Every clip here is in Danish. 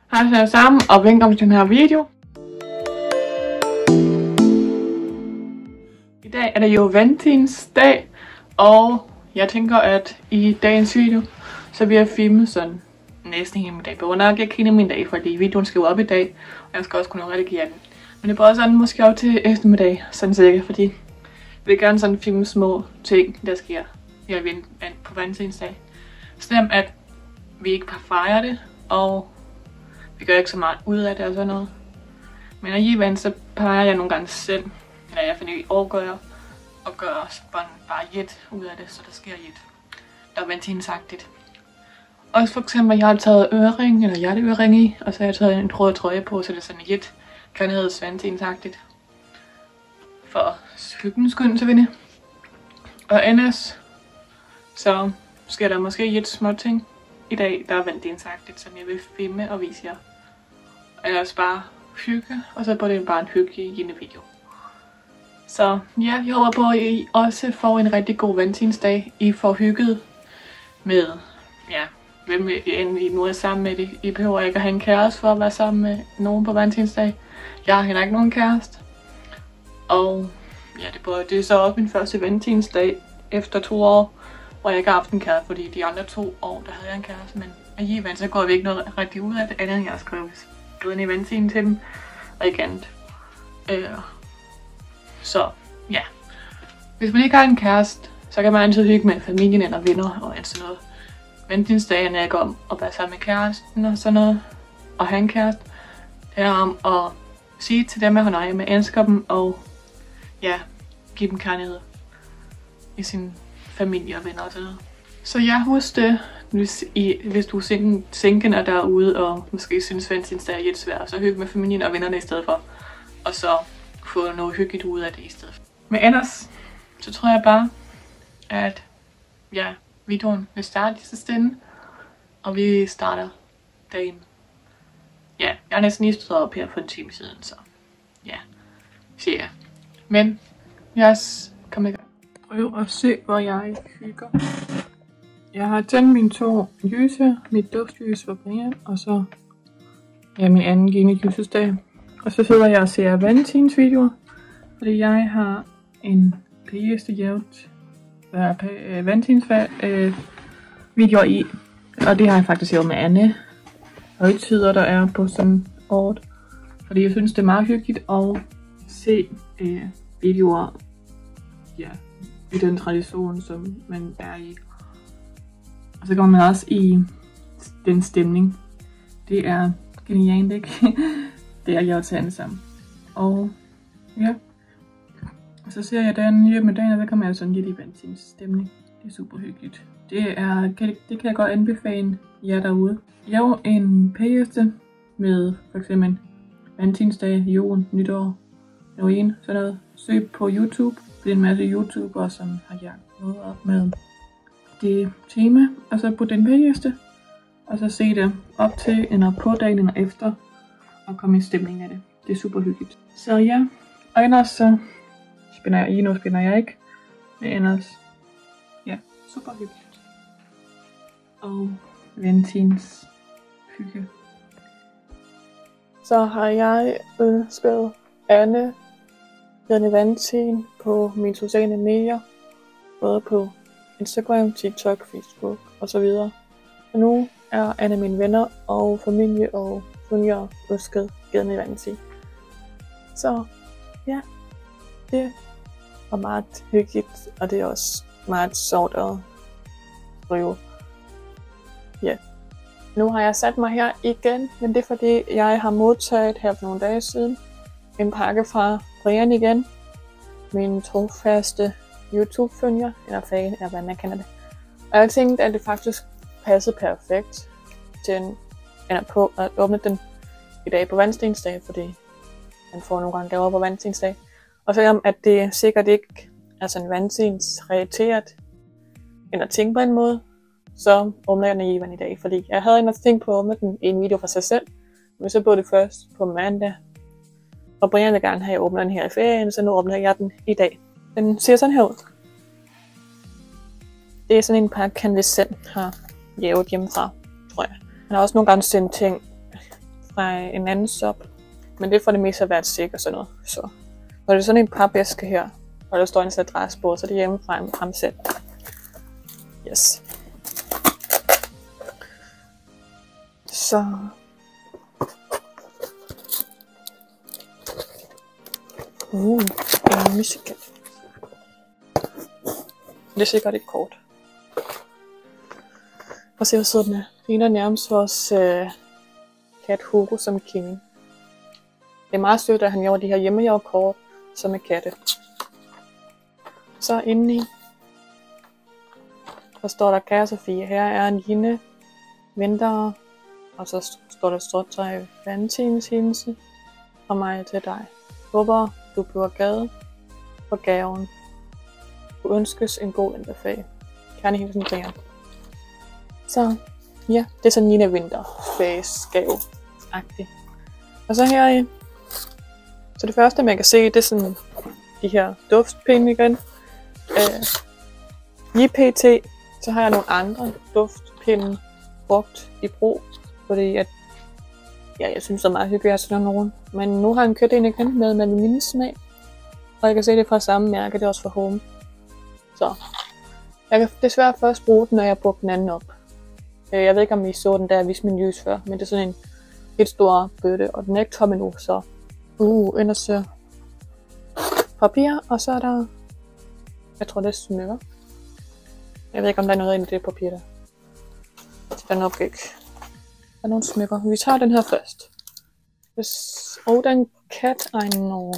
Hej alle sammen, og velkommen til den her video. I dag er det jo valentinsdag, og jeg tænker, at i dagens video, så vil jeg filme sådan næsten hele min dag. På nok ikke hele min dag, fordi videoen skal jo op i dag, og jeg skal også kunne redigere den. Men det bliver sådan måske op til eftermiddag, sådan cirka, fordi jeg vil gerne sådan filme små ting, der sker på valentinsdag. Stemt at vi ikke bare fejrer det, og vi gør ikke så meget ud af det og sådan noget. Men alligevel så peger jeg nogle gange selv, eller jeg finder i år gør jeg, og gør også bare jet ud af det, så der sker jet. Der er valentinsagtigt. Også for eksempel, jeg har taget ørering, eller hjerteøring i, og så har jeg taget en rød trøje på, så det er sådan jet kønheds valentinsagtigt. For hyggens skyld selvfølgelig. Og ellers, så sker der måske jet små ting i dag, der er valentinsagtigt, som jeg vil filme og vise jer. Ellers bare hygge, og så bliver det bare en hyggelig video. Så ja, jeg håber på, at I også får en rigtig god valentinsdag. I får hygget med, ja, hvem I nu er sammen med det. I behøver ikke at have en kæreste for at være sammen med nogen på valentinsdag. Jeg har heller ikke nogen kæreste. Og ja, det er så også min første valentinsdag efter 2 år, hvor jeg ikke har haft en kæreste, fordi de andre 2 år, der havde jeg en kæreste. Men alligevel så går vi ikke noget rigtig ud af det, andet end jeg har skrevet glæden i valentinen til dem, og ikke andet. Så ja, hvis man ikke har en kæreste, så kan man altid hygge med familien eller venner og sådan noget. Valentinsdagen er ikke om at være sammen med kæresten og sådan noget, og have en kæreste. Det er om at sige til dem, at man elsker dem, og ja, give dem kærlighed i sin familie og venner og sådan noget. Så jeg husk det, hvis du er sinken er derude, og måske synes valentinsdag er lidt svært, så hygge med familien og vennerne i stedet for. Og så få noget hyggeligt ud af det i stedet for. Men ellers, så tror jeg bare, at ja, videoen vil starte i sidste ende, og vi starter dagen. Ja, jeg har næsten lige stået op her for en time siden, så ja, siger jeg. Men jeg kom i gang. Prøv at se, hvor jeg hygger. Jeg har tændt mine 2 lyse, mit duftlys for Brian, og så min anden gene-lysesdag. Og så sidder jeg og ser valentinsvideoer, fordi jeg har en playliste jævnt valentinsvideoer i. Og det har jeg faktisk gjort med Anne. Højtider, der er på sådan året. Fordi jeg synes, det er meget hyggeligt at se videoer, ja, i den tradition, som man er i. Og så kommer man også i den stemning. Det er genialt, ikke? Det er jeg til Anne sammen. Og ja. Og så ser jeg den lige med dagen, og så kommer jeg sådan lidt i valentins stemning. Det er super hyggeligt. Det kan jeg godt anbefale jer derude. Jo, en playliste med for eksempel valentinsdag, jul, nytår, Halloween, sådan noget. Søg på YouTube. Det er en masse YouTubere, som har jagt noget op med det tema, og så på den playliste. Og så se det op til, eller på dagen, eller efter, og komme i stemningen af det. Det er super hyggeligt. Så ja, og ellers så spiller jeg nu spiller jeg ikke. Men ellers, ja, super hyggeligt. Og valentins hygge. Så har jeg ønsket Anne glædelig valentin på mine sociale medier. Både på Instagram, TikTok, Facebook og så videre. Og nu er Anne mine venner og familie og følgere ønsket glædelig valentin. Så ja, det var meget hyggeligt, og det er også meget sjovt at skrive. Ja. Nu har jeg sat mig her igen, men det er fordi, jeg har modtaget her for nogle dage siden en pakke fra Brian igen. Min trofaste YouTube-følger, eller fan, eller hvad man kender det. Og jeg tænkte, at det faktisk passede perfekt til på at åbne den i dag på valentinsdag, fordi man får nogle gange gaver på valentinsdag. Og selvom at det sikkert ikke er sådan valentinsrelateret eller ting på en måde, så åbner jeg den i dag, fordi jeg havde ellers tænkt på at åbne den i en video for sig selv, men så blev det først på mandag. Og Brian vil gerne have, at jeg åbner den her i ferien, så nu åbner jeg den i dag. Den ser sådan her ud. Det er sådan en pakke, han vist selv har jævet hjemmefra, tror jeg. Han har også nogle gange sendt ting fra en anden shop. Men det er for det meste at være et sæk og sådan noget. Så når det er sådan en papæske her, og der står en adresse på, så er det hjemmefra fremsat. Yes. Så en musical. Det er sikkert et kort. Og se hvor sød den er. Det ligner nærmest vores kat Hugo som Kimi. Det er meget sødt, at han gjorde de her hjemmehjælpkort som med katte. Så indeni, der står der kære Sofie, her er en lille vinter, og så står der stort træ valentinshilse fra mig til dig. Håber du bliver glad for gaven. Du ønskes en god vinterferie. Kærne hilsen Brian. Så ja, det er sådan en lille vinterferie-gave-agtig. Og så her, så det første man kan se, det er sådan de her duftpinde igen. Lige pt. Så har jeg nogle andre duftpinde brugt i brug, fordi at, ja, jeg synes det er meget hyggeligt at sådan nogle. Men nu har jeg købt en igen med vaniljesmag, og jeg kan se det fra samme mærke, det er også fra Home. Så jeg kan desværre først bruge den, når jeg bruger den anden op. Jeg ved ikke om I så den der viste min lys før, men det er sådan en helt stor bøtte, og den er ikke tom endnu, så ind og søger papir, og så er der, jeg tror det er smykker. Jeg ved ikke om der er noget inde i det papir der. Det er nok ikke. Der er nogle smykker. Vi tager den her først. Og den kat, no.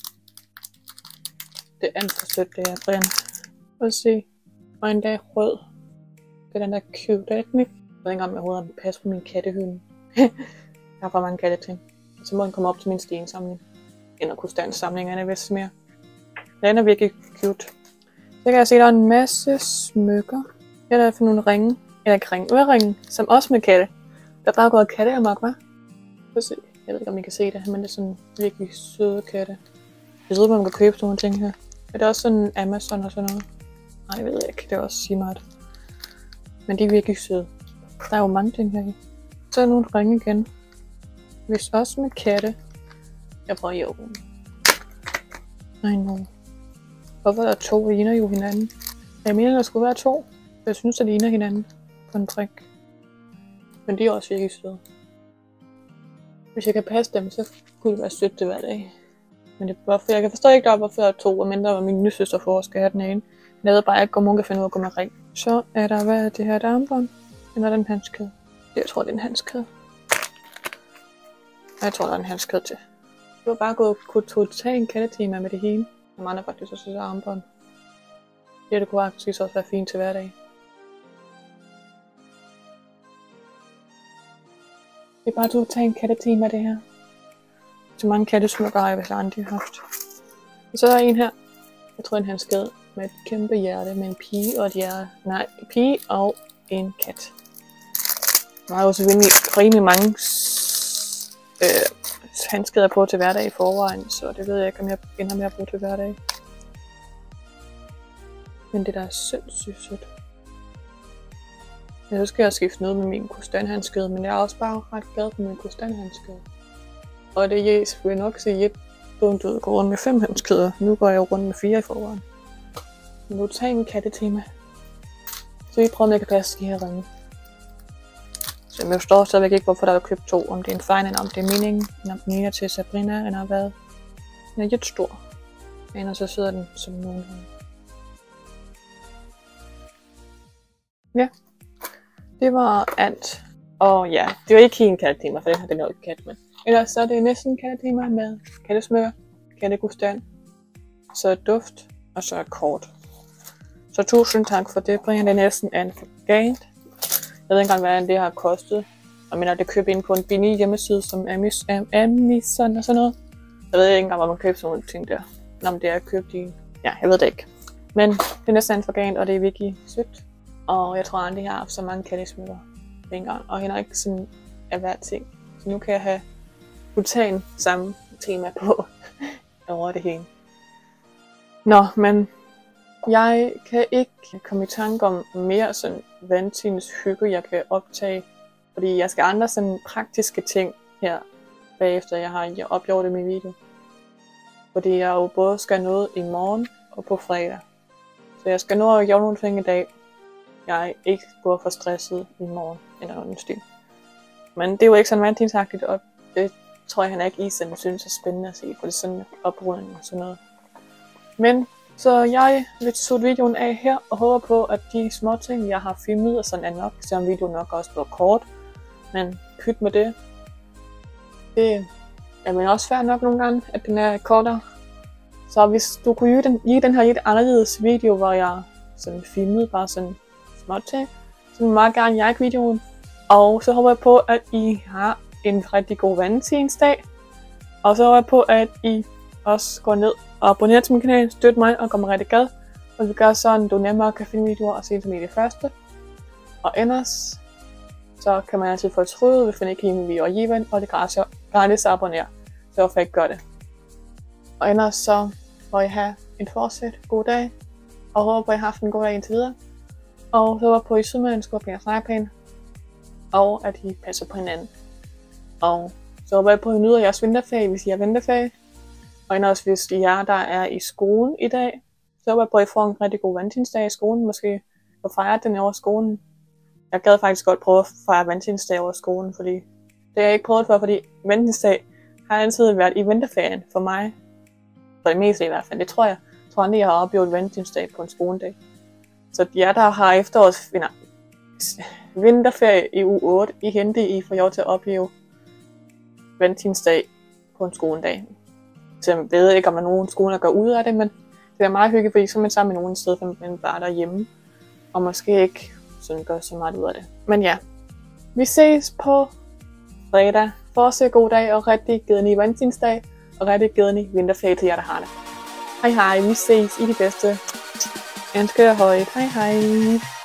Det er alt for sødt, det her, Brian. Prøv at se. Og en dag rød. Det er den der cute, ikke? Jeg ved ikke om jeg overhovedet vil passe på min kattehylde. Jeg har for mange katteting. Så må den komme op til min stensamling. Eller kustandsamling, er vist mere. Den er virkelig cute. Så kan jeg se, at der er en masse smykker. Her er der for nogle ringe. Eller ikke ringe, øreringe, som også med katte. Der er bare gået katte amok, hva'? Prøv at se. Jeg ved ikke, om I kan se det, men det er sådan virkelig søde katte. Jeg ved, man kan købe sådan nogle ting her. Er det også sådan Amazon og sådan noget? Nej, jeg ved ikke. Det er også Simart. Men de er virkelig søde. Der er jo mange ting her i. Så er der nogle ringe igen. Hvis også med katte. Jeg prøver at åbne. Nej, no. Hvorfor er der to? De ligner jo hinanden. Jeg mener, der skulle være to. Jeg synes, der ligner hinanden på en prik. Men de er også virkelig søde. Hvis jeg kan passe dem, så kunne det være sødt til hver dag. Men det er hvorfor jeg kan forstå ikke, hvorfor der er to, og mindre var min nysøster for skal have den ene. Jeg ved bare ikke, om hun kan finde ud af at gå med ring. Så er der, hvad er det her, et armbånd? Eller er det en handskæde? Jeg tror, det er en handskæde. Jeg tror, der er en handskæde til. Det var bare gået kunne tage en kattetema med det hele. Og mange faktisk også et armbånd. Det kunne faktisk også være fint til hverdag. Det er bare at tage en kattetema af det her. Så mange kattesmykker har jeg vist aldrig haft. Og så er der en her. Jeg tror, en handskæde med et kæmpe hjerte med en pige og et hjerte. Nej, en pige og en kat. Der er jo selvfølgelig rimelig mange handskæder på til hverdag i forvejen, så det ved jeg ikke, om jeg ender med at bruge til hverdag. Men det der er sindssygt sødt. Jeg skal jeg skifte noget med min kustandhandskæde, men jeg er også bare ret glad for min kustandhandskæde. Og det er selvfølgelig nok sige, at jeg går rundt med 5 handskæder. Nu går jeg rundt med 4 i forvejen. Men nu tager en kattetema. Så vi prøver, om jeg kan passe de her ringe. Så jeg forstår stadigvæk ikke, hvorfor der er købt 2. Om det er en fejl, eller om det er meningen. Eller om den ene er til Sabrina, eller hvad. Den er lidt stor. Men og så sidder den som nogen. Ja. Det var alt. Og ja, det var ikke helt en kattetema, for den er jo ikke kat med. Ellers så er det næsten en kattetema med kattesmør, kattegustand, så duft, og så kort. Så tusind tak for det, Brian. Det er næsten alt for galt. Jeg ved ikke engang, hvad det har kostet. Jeg mener, det køber ind på en billig hjemmeside som Amazon og sådan noget. Jeg ved ikke engang, hvor man køber sådan nogle ting der. Om det er købt i... Ja, jeg ved det ikke. Men det er næsten alt for galt, og det er virkelig sødt. Og jeg tror aldrig, jeg har haft så mange kattesmykker engang. Og heller ikke sådan af hver ting. Så nu kan jeg have utan samme tema på over det hele. Nå, men jeg kan ikke komme i tanke om mere sådan valentins hygge, jeg kan optage. Fordi jeg skal andre sådan praktiske ting her bagefter jeg har opgjort min video. Fordi jeg jo både skal noget i morgen og på fredag. Så jeg skal nå at gøre nogle ting i dag. Jeg ikke bliver for stresset i morgen eller noget stil. Men det er jo ikke sådan valentinsagtigt, og det tror jeg ikke Isen synes er spændende at se, for det er sådan oprydning og sådan noget. Men så jeg vil slutte videoen af her, og håber på, at de små ting, jeg har filmet, og sådan er nok, selvom videoen nok også bliver kort. Men pyt med det. Det er men også fair nok nogle gange, at den er kortere. Så hvis du kunne give den her lidt anderledes video, hvor jeg sådan filmede bare sådan småt ting, så vil jeg meget gerne like videoen. Og så håber jeg på, at I har en rigtig god valentinsdag. Og så håber jeg på, at I også går ned og abonnerer til min kanal, støtter mig og gør mig rigtig glad. Og vi gør sådan, du nemmere kan finde videoer og se dem i det første. Og ellers, så kan man altid fortryde, hvis man ikke kan lide min video alligevel, og det er gratis at abonnere. Så hvorfor ikke gøre det. Og ellers så må I have en fortsat god dag, og håber på, at I har haft en god dag indtil videre. Og så håber på, at I sødmænd skal på jeres legeplan, og at I passer på hinanden. Og så håber jeg på, at I nyder jeres vinterferie, hvis I har vinterferie. Og ellers hvis I er, der er i skolen i dag, så håber jeg på, at I får en rigtig god valentinsdag i skolen. Måske at fejre den over skolen. Jeg gad faktisk godt prøve at fejre valentinsdag over skolen, fordi det har jeg ikke prøvet før, fordi valentinsdag har altid været i vinterferien for mig. For det meste i hvert fald, det tror jeg. Jeg tror aldrig, jeg har oplevet valentinsdag på en skoledag. Så jer, der har vinterferie i uge 8, I hente I får lov til at opleve valentinsdag på en skoledag. Så jeg ved ikke, om der er nogen skoler, der går ud af det, men det er meget hyggeligt, fordi så er man sammen med nogen sted, men bare derhjemme. Og måske ikke sådan gør så meget ud af det. Men ja, vi ses på fredag. Fortsæt god dag og rigtig glædelig valentinsdag. Og rigtig glædelig vinterferie til jer, der har det. Hej hej, vi ses i det bedste. Jeg ønsker jer højt. Hej hej.